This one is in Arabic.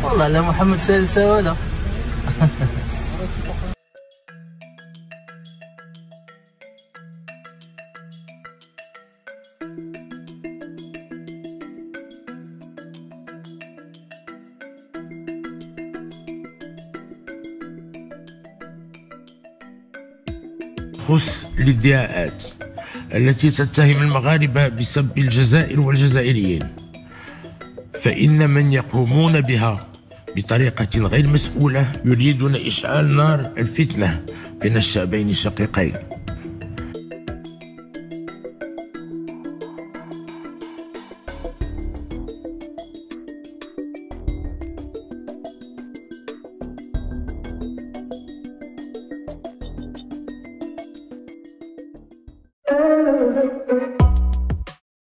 والله لا محمد سوى. خص الادعاءات التي تتهم المغاربة بسب الجزائر والجزائريين، فإن من يقومون بها بطريقة غير مسؤولة يريدون إشعال نار الفتنة بين الشعبين الشقيقين.